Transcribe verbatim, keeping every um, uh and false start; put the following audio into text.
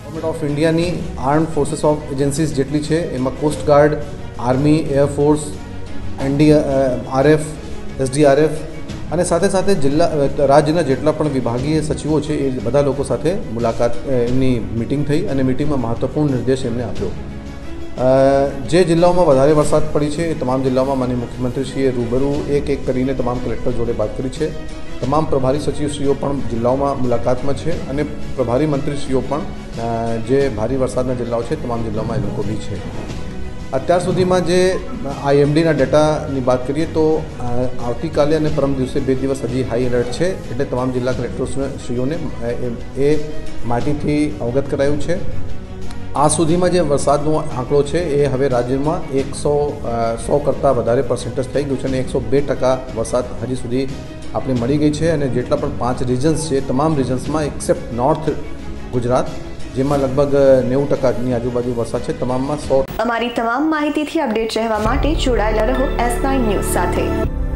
Government of ઇન્ડિયાની armed forces of agencies જેટલી છે એમાં coastguard, army, air force, N D R F, S D R F અને સાથે સાથે જિલ્લા રાજ્યના જેટલા પણ વિભાગીય સચિવો છે એ બધા લોકો સાથે મુલાકાત એમની મિટિંગ થઈ અને મિટિંગમાં મહત્ત્વપૂર્ણ નિર્દેશ એમને આપ્યો. જે જિલ્લાઓમાં વધારે વરસાદ પડી છે એ તમામ જિલ્લાઓમાં માનનીય મુખ્યમંત્રીશ્રીએ રૂબરૂ એક એક કરીને તમામ કલેક્ટર જોડે વાત કરી છે. તમામ પ્રભારી સચિવશ્રીઓ પણ જિલ્લાઓમાં મુલાકાતમાં છે અને પ્રભારી મંત્રીશ્રીઓ પણ જે ભારે વરસાદના જિલ્લાઓ છે તમામ જિલ્લાઓમાં એ લોકો બી છે. અત્યાર સુધીમાં જે આઈએમડીના ડેટાની વાત કરીએ તો આવતીકાલે અને પરમ દિવસે બે દિવસ હજી હાઈ એલર્ટ છે, એટલે તમામ જિલ્લા કલેક્ટરશ્રીઓને એ માહિતીથી અવગત કરાયું છે. આ સુધીમાં જે વરસાદનો આંકડો છે એ હવે રાજ્યમાં એકસો સો કરતાં વધારે પર્સન્ટેજ થઈ ગયું છે અને એકસો બે ટકા વરસાદ હજી સુધી આપણે મળી ગઈ છે. અને જેટલા પણ પાંચ રિજન્સ છે તમામ રિજન્સમાં એક્સેપ્ટ નોર્થ ગુજરાત જેમાં લગભગ નેવું ટકાની આજુબાજુ વરસાદ છે, તમામમાં સો. અમારી તમામ માહિતીથી અપડેટ રહેવા માટે જોડાયેલા રહો એસ નાઇન ન્યૂઝ સાથે.